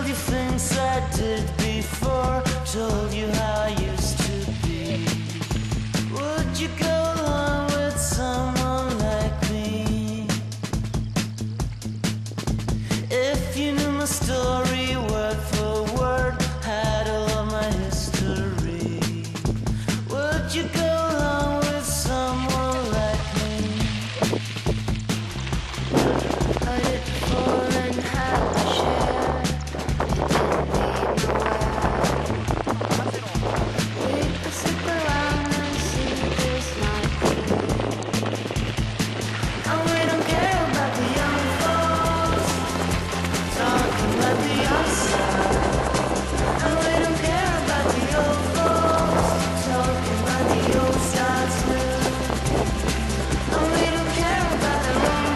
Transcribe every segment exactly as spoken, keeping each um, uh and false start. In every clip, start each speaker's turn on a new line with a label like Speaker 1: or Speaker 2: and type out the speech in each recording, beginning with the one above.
Speaker 1: you things I did before, told you how I used to be. Would you go along with someone like me? If you knew my story word for word, had all of my history, would you go along with someone like me?
Speaker 2: I did before and had my share. It didn't lead nowhere. We could stick around and see this night through. And we don't care about the young folks talking about the outside. And we don't care about the old folks talking about the old style too. And we don't care about the wrong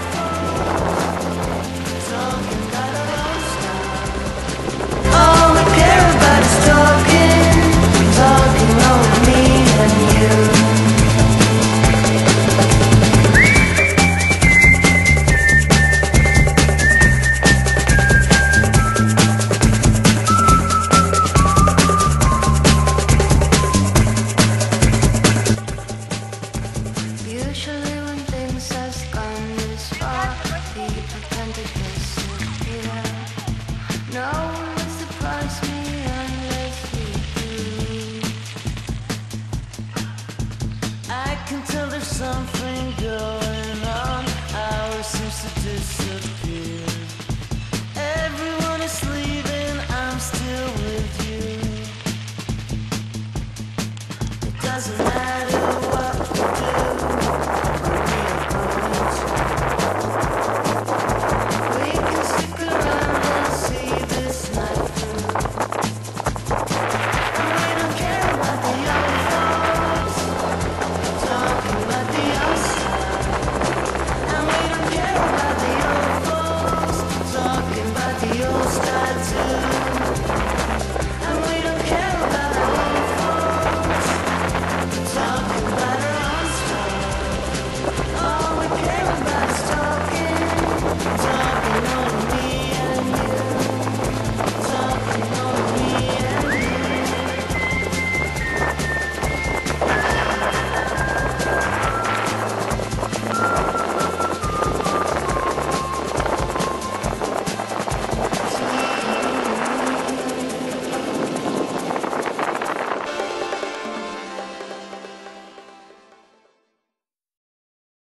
Speaker 2: folks talking about our own style. All we care about is talking, talking over me and you. Usually when things has gone this far, people tend to disappear. No one will surprise me unless you do.
Speaker 1: I can tell there's something going on. Ours seems to disappear.